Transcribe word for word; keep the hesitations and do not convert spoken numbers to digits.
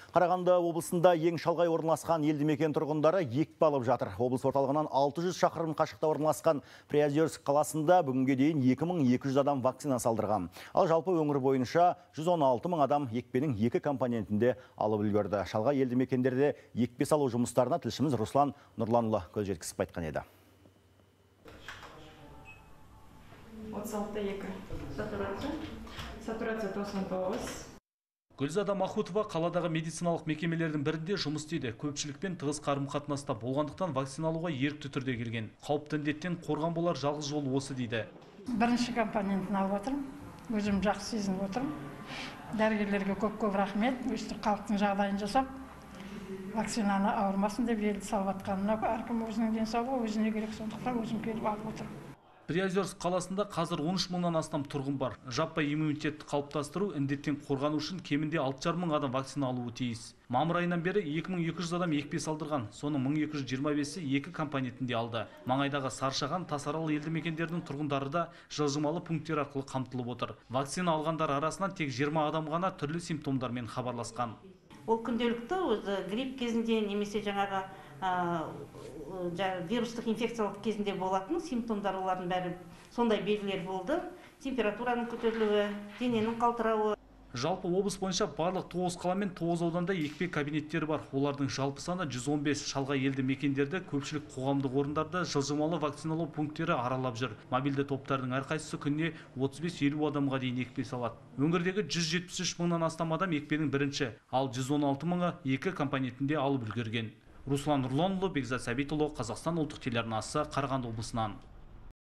Қарағанды облысында ең шалғай орналасқан елді мекен тұрғындары екпе алып жатыр. Облыс орталығынан алты жүз шақырым қашықта орналасқан Приозерск қаласында бүгінге дейін екі мың екі жүз адам вакцина салдырған. Ал жалпы өңір бойынша жүз он алты мың адам екпенің екі компонентінде алып үлгерді. Шалғай елді мекендерде екпе салу жұмыстарына тілшіміз Руслан Нұрланұлы көз жеткізіп айтқан еді. отыз алты да екі. Сатурация. Сатурация тоқсан тоғыз. Гүлзада Махутова қаладағы медициналық мекемелердің бірінде жұмыс істейді. Көпшілікпен тығыз қарым-қатынаста болғандықтан вакциналауға ерікті түрде келген. Қауіпті індеттен қорған болар жалғыз жол осы дейді. Бірінші компонентін алып отырмын. Өзім жақсы сезініп отырмын. Дәрігерлерге көп-көп рахмет. Өстіп халықтың жағдайын жасап, вакцинаны ауырмасын деп елді салып жатқанына әркім өзінің денсаулығы өзіне керек, сондықтан өзім келіп алып отырмын. Приозерск қаласында қазір он үш мыңнан астам тұрғын бар. Жаппай иммунитетті қалыптастыру, індеттен қорғану үшін кемінде алты жарым мың адам вакцина алуы тиіс. Мамыр айынан бері екі мың екі жүз адам екпе салдырған. Соның мың екі жүз жиырма бесі екі компонентінде алды. Маңайдағы Саршаған, Тасарал елді мекендерінің тұрғындары да жылжымалы пункттер арқылы қамтылып отыр. Вакцина алғандар арасынан тек жиырма адам ғана түрлі симптомдармен хабарласқан. Ол күнделікті өзі грипп кезінде немесе жаңағы вирустық инфекциялық кезінде болатын симптомдар, олардың бәрі сондай белгілер болды. Температураның көтерілуі, дененің қалтырауы. Жалпы облыс бойынша барлық тоғыз қала мен тоғыз ауданда екпе кабинеттері бар. Олардың жалпы саны жүз он бес. Шалғай елді мекендерді көпшілік қоғамдық орындарда жылжымалы вакциналау пункттері аралап жүр. Мобильді топтардың әрқайсысы күніне отыз бес елу адамға дейін екпе салады. Өңірдегі жүз жетпіс үш мыңнан астам адам екпенің бірінші, ал жүз он алты мыңы екі компонентінде алып үлгерген. Руслан Нұрланұлы, Бекзат Сәбитұлы, Қазақстан ұлттық телеарнасы, Қарағанды облысынан.